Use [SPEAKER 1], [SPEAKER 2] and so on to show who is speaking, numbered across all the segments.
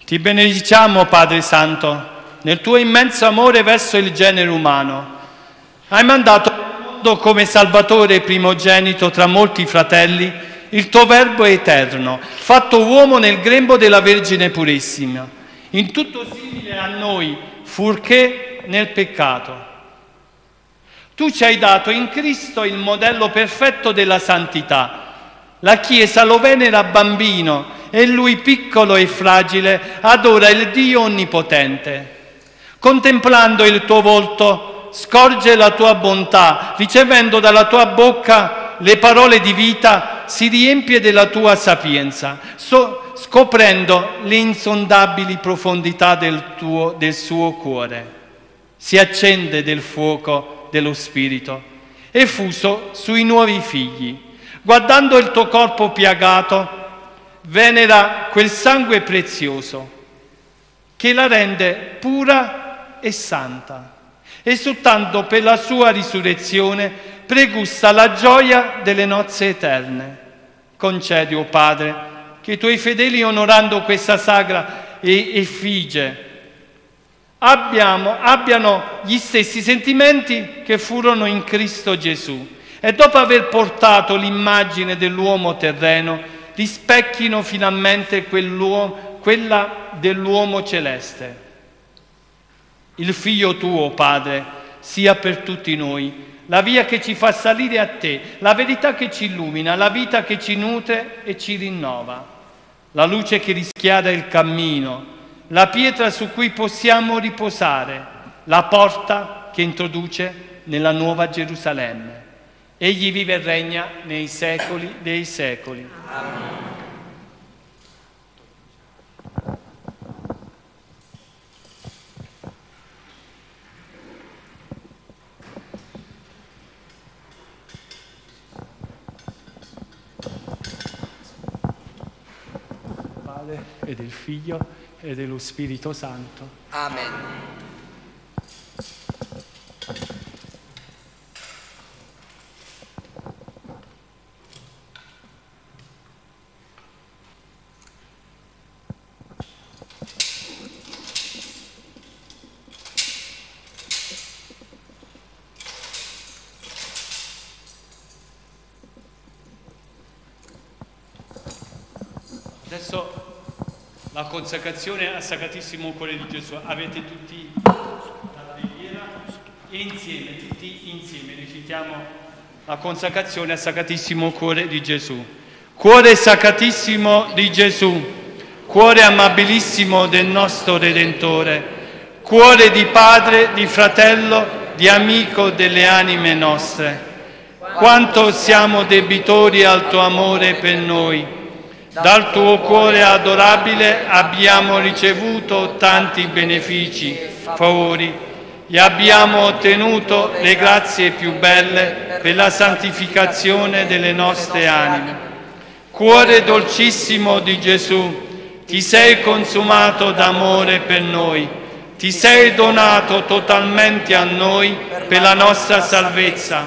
[SPEAKER 1] Ti benediciamo, Padre Santo, nel tuo immenso amore verso il genere umano. Hai mandato al mondo come Salvatore primogenito tra molti fratelli il tuo Verbo eterno, fatto uomo nel grembo della Vergine Purissima, in tutto simile a noi, furché nel peccato. Tu ci hai dato in Cristo il modello perfetto della santità. La Chiesa lo venera bambino e lui, piccolo e fragile, adora il Dio Onnipotente. Contemplando il tuo volto, scorge la tua bontà, ricevendo dalla tua bocca le parole di vita, si riempie della tua sapienza, scoprendo le insondabili profondità del suo cuore. Si accende del fuoco dello Spirito, effuso sui nuovi figli. Guardando il tuo corpo piagato, venera quel sangue prezioso che la rende pura e santa. E soltanto per la sua risurrezione pregusta la gioia delle nozze eterne. Concedi, o Padre, che i tuoi fedeli, onorando questa sacra effigie, abbiano gli stessi sentimenti che furono in Cristo Gesù, e dopo aver portato l'immagine dell'uomo terreno, rispecchino finalmente quella dell'uomo celeste. Il Figlio tuo, Padre, sia per tutti noi la via che ci fa salire a te, la verità che ci illumina, la vita che ci nutre e ci rinnova, la luce che rischiara il cammino, la pietra su cui possiamo riposare, la porta che introduce nella nuova Gerusalemme. Egli vive e regna nei secoli dei secoli. Amen. Padre e del Figlio e dello Spirito Santo.
[SPEAKER 2] Amen.
[SPEAKER 1] Adesso la consacrazione al Sacratissimo Cuore di Gesù. Avete tutti la preghiera e insieme, tutti insieme, recitiamo la consacrazione al Sacratissimo Cuore di Gesù. Cuore Sacratissimo di Gesù, cuore amabilissimo del nostro Redentore, cuore di Padre, di Fratello, di amico delle anime nostre, quanto siamo debitori al tuo amore per noi. Dal tuo cuore adorabile abbiamo ricevuto tanti benefici, favori, e abbiamo ottenuto le grazie più belle per la santificazione delle nostre anime. Cuore dolcissimo di Gesù, ti sei consumato d'amore per noi, ti sei donato totalmente a noi per la nostra salvezza.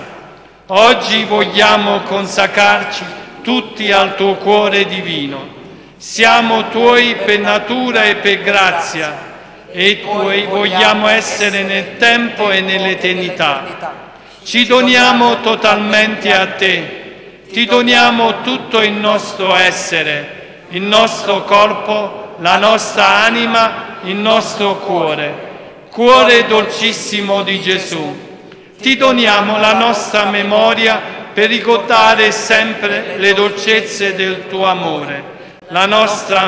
[SPEAKER 1] Oggi vogliamo consacrarci tutti al tuo cuore divino. Siamo tuoi per natura e per grazia, e tuoi vogliamo essere nel tempo e nell'eternità. Ci doniamo totalmente a te, ti doniamo tutto il nostro essere, il nostro corpo, la nostra anima, il nostro cuore. Cuore dolcissimo di Gesù, ti doniamo la nostra memoria per ricordare sempre le dolcezze del tuo amore, la nostra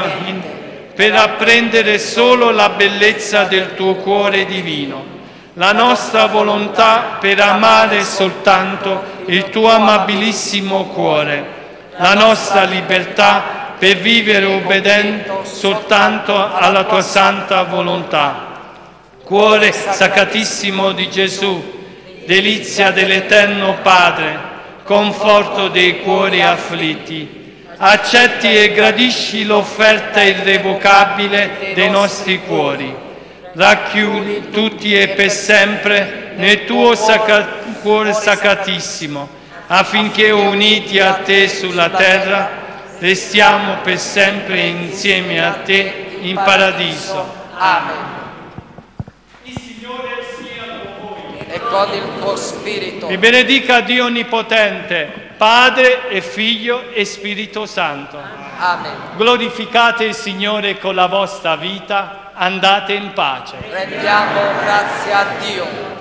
[SPEAKER 1] per apprendere solo la bellezza del tuo cuore divino, la nostra volontà per amare soltanto il tuo amabilissimo cuore, la nostra libertà per vivere obbedendo soltanto alla tua santa volontà. Cuore Sacratissimo di Gesù, delizia dell'Eterno Padre, conforto dei cuori afflitti, accetti e gradisci l'offerta irrevocabile dei nostri cuori. Racchiudi tutti e per sempre nel tuo cuore sacratissimo, affinché uniti a te sulla terra restiamo per sempre insieme a te in paradiso.
[SPEAKER 2] Amen.
[SPEAKER 1] Il Signore sia con voi.
[SPEAKER 2] E con il tuo spirito.
[SPEAKER 1] Vi benedica Dio Onnipotente, Padre e Figlio e Spirito Santo.
[SPEAKER 2] Amen.
[SPEAKER 1] Glorificate il Signore con la vostra vita, andate in pace.
[SPEAKER 2] Rendiamo grazie a Dio.